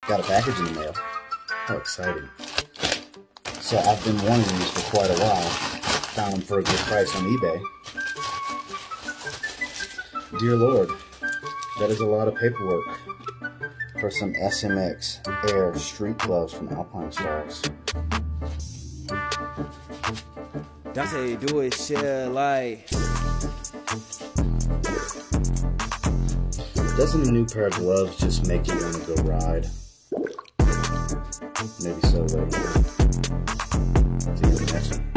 Got a package in the mail. How exciting. So I've been wanting these for quite a while. Found them for a good price on eBay. Dear Lord, that is a lot of paperwork for some SMX Air street gloves from Alpinestars. That's how you do it, shit, like... Doesn't a new pair of gloves just make you want to go ride? Maybe so later. See you in the next one.